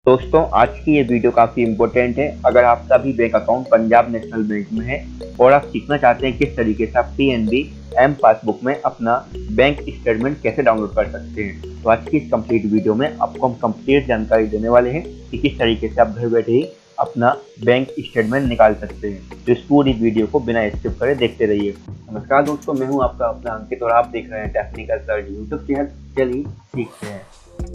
दोस्तों आज की ये वीडियो काफ़ी इम्पोर्टेंट है। अगर आपका भी bank account Punjab national bank में है और आप सीखना चाहते हैं किस तरीके से आप पीएनबी एम पासबुक में अपना बैंक स्टेटमेंट कैसे डाउनलोड कर सकते हैं, तो आज की इस कंप्लीट वीडियो में आपको हम कंप्लीट जानकारी देने वाले हैं कि किस तरीके से आप घर बैठे ही अपना बैंक स्टेटमेंट निकाल सकते हैं। तो इस पूरी वीडियो को बिना स्किप करे देखते रहिए। नमस्कार दोस्तों, मैं हूँ आपका अपना अंकित और आप देख रहे हैं टेक्निकल सर्च यूट्यूब चैनल। चलिए सीखते हैं।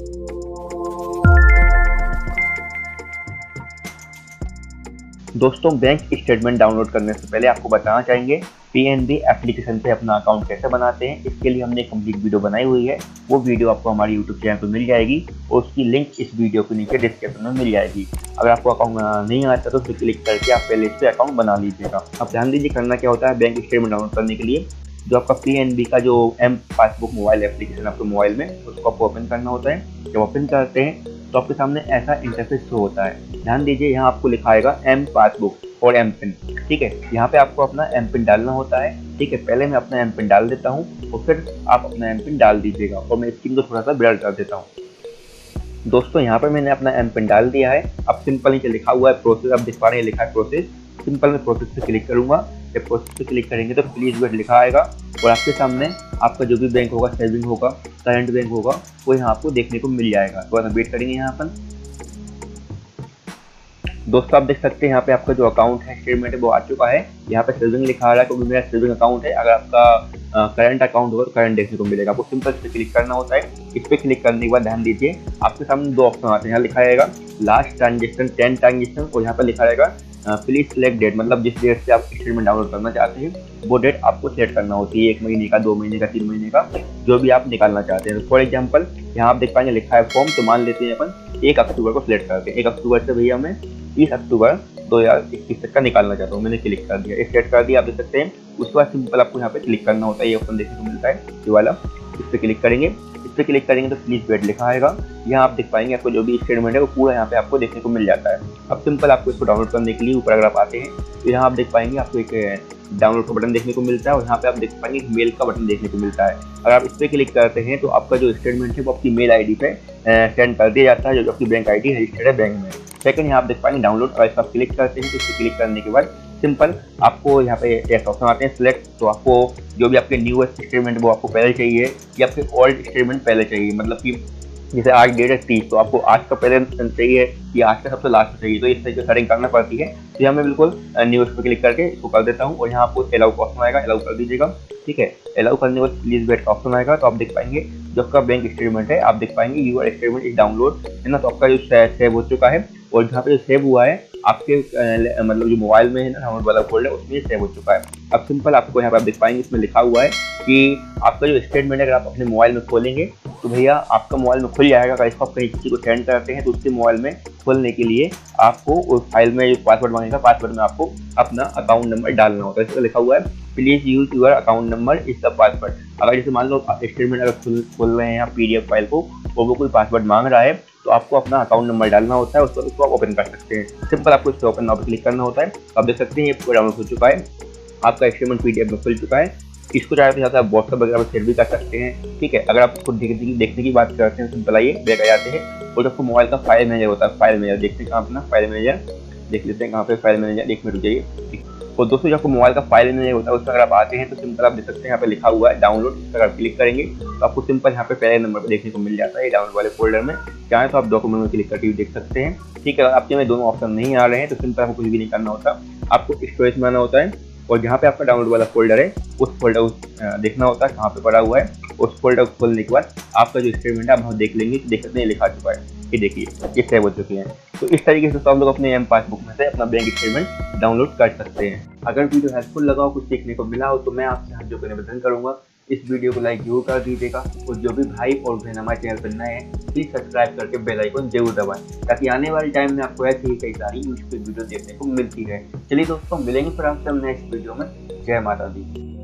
दोस्तों बैंक स्टेटमेंट डाउनलोड करने से पहले आपको बताना चाहेंगे पीएनबी एप्लीकेशन पे अपना अकाउंट कैसे बनाते हैं। इसके लिए हमने कंप्लीट वीडियो बनाई हुई है, वो वीडियो आपको हमारे यूट्यूब चैनल पर मिल जाएगी और उसकी लिंक इस वीडियो के नीचे डिस्क्रिप्शन में मिल जाएगी। अगर आपको अकाउंट बनाना नहीं आता तो उस पर क्लिक करके आप पहले इस पर अकाउंट बना लीजिएगा। अब ध्यान दीजिए करना क्या होता है। बैंक स्टेटमेंट डाउनलोड करने के लिए जो आपका पीएनबी का जो एम पासबुक मोबाइल एप्लीकेशन आपके मोबाइल में, उसको आपको ओपन करना होता है। जब ओपन करते हैं तो आपके सामने ऐसा इंटरफेस शो होता है। ध्यान दीजिए यहाँ आपको लिखा आएगा एम पासबुक और एम पिन। ठीक है, यहाँ पे आपको अपना एम पिन डालना होता है। ठीक है, पहले मैं अपना एम पिन डाल देता हूँ और फिर आप अपना एम पिन डाल दीजिएगा और मैं स्क्रीन को थोड़ा सा ब्लर कर देता हूँ। दोस्तों यहाँ पर मैंने अपना एम पिन डाल दिया है। अब सिंपल नीचे लिखा हुआ है प्रोसेस, अब दिखा रहे हैं लिखा है प्रोसेस। सिंपल मैं प्रोसेस पे क्लिक करूंगा। जब प्रोसेस पे क्लिक करेंगे तो प्लीज वेट लिखा आएगा और आपके सामने आपका जो भी बैंक होगा, सेविंग होगा, करंट बैंक होगा, वो यहाँ आपको देखने को मिल जाएगा। तो वेट करेंगे यहाँ पर। दोस्तों आप देख सकते हैं यहाँ पे आपका जो अकाउंट है स्टेटमेंट है वो आ चुका है। यहाँ पे सेविंग लिखा आ रहा है क्योंकि मेरा सेविंग अकाउंट है। अगर आपका करंट अकाउंट होगा तो करंट देखने को मिलेगा। आपको सिंपल इस पे क्लिक करना होता है। इस पे क्लिक करने के बाद ध्यान दीजिए आपके सामने दो ऑप्शन आते हैं। यहाँ लिखा रहेगा लास्ट ट्रांजेक्शन 10 ट्रांजेक्शन और यहाँ पर लिखा रहेगा प्लीज सिलेक्ट डेट, मतलब जिस डेट से आप स्टेटमेंट डाउनलोड करना चाहते हैं वो डेट आपको सेलेक्ट करना होती है। 1 महीने का, 2 महीने का, 3 महीने का, जो भी आप निकालना चाहते हैं। फॉर एग्जांपल यहाँ आप देख पाएंगे लिखा है फॉर्म, तो मान लेते हैं अपन 1 अक्टूबर को सिलेक्ट करते हैं। 1 अक्टूबर से भैया मैं 30 अक्टूबर 2021 तक का निकालना चाहता हूँ। मैंने क्लिक कर दिया, सेलेक्ट कर दिया, आप देख सकते हैं। उसके बाद सिंपल आपको यहाँ पे क्लिक करना होता है। ये ऑप्शन देखने को मिलता है ये वाला, इस पर क्लिक करेंगे। इस पर क्लिक करेंगे तो प्लीज वेट लिखा आएगा। यहाँ आप देख पाएंगे आपको जो भी स्टेटमेंट है वो पूरा यहाँ पे आपको देखने को मिल जाता है। अब सिंपल आपको इसको डाउनलोड करने के लिए ऊपर अगर आप आते हैं तो यहाँ आप देख पाएंगे आपको एक डाउनलोड का बटन देखने को मिलता है और यहाँ पे आप देख पाएंगे एक मेल का बटन देखने को मिलता है। अगर आप इस पर क्लिक करते हैं तो आपका जो स्टेटमेंट है वो आपकी मेल आईडी पे सेंड कर दिया जाता है, जो आपकी बैंक आईडी रजिस्टर्ड है बैंक में। सेकंड यहाँ आप देख पाएंगे डाउनलोड, और इस पर क्लिक करते हैं तो इस पर क्लिक करने के बाद सिंपल आपको यहाँ पे एक ऑप्शन आते हैं सिलेक्ट। तो आपको जो भी आपके न्यू स्टेटमेंट वो आपको पहले चाहिए या फिर ओल्ड स्टेटमेंट पहले चाहिए, मतलब कि जैसे आज डेट है 30 तो आपको आज का पहले चाहिए या आज का सबसे लास्ट चाहिए, तो इस तरीके से सेटिंग करना पड़ती है। तो यहाँ मैं बिल्कुल न्यूज़ पर क्लिक करके इसको कर देता हूँ और यहाँ आपको अलाउ का ऑप्शन आएगा, अलाउ कर दीजिएगा। ठीक है, अलाउ करने के बाद प्लीज वेट का ऑप्शन आएगा। तो आप देख पाएंगे जो आपका बैंक स्टेटमेंट है, आप देख पाएंगे यूर स्टेटमेंट इज डाउनलोड है ना। तो आपका जो सेव हो चुका है और जहाँ पे जो सेव हुआ है आपके मतलब जो मोबाइल में है ना डाउनलोड वाला फोल्डर, उसमें सेव हो चुका है। अब सिंपल आपको यहाँ पे आप देख पाएंगे इसमें लिखा हुआ है कि आपका जो स्टेटमेंट है अगर आप अपने मोबाइल में खोलेंगे तो भैया आपका मोबाइल में खुल जाएगा। अगर इसको आप कहीं किसी को सेंड करते हैं तो उसके मोबाइल में खोलने के लिए आपको उस फाइल में जो पासवर्ड मांगेगा, पासवर्ड में आपको अपना अकाउंट नंबर डालना होता है। इसमें लिखा हुआ है please use your account number is the password. अगर जैसे मान लो स्टेटमेंट अगर खोल रहे हैं आप पीडीएफ फाइल को और वो कोई पासवर्ड मांग रहा है तो आपको अपना अकाउंट नंबर डालना होता है, उसको आप ओपन कर सकते हैं। सिंपल आपको इस पर ओपन नाउ पे क्लिक करना होता है। आप देख सकते हैं ये पूरा डाउनलोड हो चुका है, आपका स्टेटमेंट पीडीएफ में खुल चुका है। इसको चाहे तो आप व्हाट्सएप वगैरह पर शेयर भी कर सकते हैं। ठीक है, अगर आप खुद देखने की बात करते हैं सिंपल आइए बैक आ जाते हैं और आपको मोबाइल का फाइल मैनेजर होता है। फाइल मैनेजर देखते हैं कहाँ अपना फाइल मैनेजर देख लेते हैं, कहाँ पे फाइल मैनेजर, 1 मिनट रुक जाइए। और दोस्तों जो आपको मोबाइल का फाइल मैनेजर होता है उस पर अगर आप आते हैं तो सिंपल आप देख सकते हैं यहाँ पे लिखा हुआ है डाउनलोड। इस पर आप क्लिक करेंगे तो आपको सिंपल यहाँ पे पहले नंबर पे देखने को मिल जाता है डाउनलोड वाले फोल्डर में। चाहे तो आप डॉक्यूमेंट में क्लिक करके भी देख सकते हैं। ठीक है, अगर आपके में दोनों ऑप्शन नहीं आ रहे हैं तो सिंपल आपको कुछ भी नहीं करना होता, आपको स्टोरेज में आना होता है और जहाँ पे आपका डाउनलोड वाला फोल्डर है उस फोल्डर देखना होता है कहाँ पे पड़ा हुआ है। उस फोल्डर को खोलने के बाद आपका जो स्टेटमेंट है आप देख लेंगे, देख सकते हैं लिखा चुका है, ये देखिए ये सेव हो चुके हैं। तो इस तरीके से तो आप लोग अपने एम पासबुक में से अपना बैंक स्टेटमेंट डाउनलोड कर सकते हैं। अगर वीडियो हेल्पफुल लगा हो, कुछ सीखने को मिला हो तो मैं आपसे हाथ जोड़कर निवेदन करूंगा इस वीडियो को लाइक जरूर कर दीजिएगा और जो भी भाई और बहन हमारे चैनल पर नए हैं प्लीज सब्सक्राइब करके बेल आइकन जरूर दबाएं ताकि आने वाले टाइम में आपको ऐसी ही कई सारी यूजफुल वीडियो देखने को मिलती है। चलिए दोस्तों मिलेंगे फिर आपसे हम नेक्स्ट वीडियो में। जय माता दी।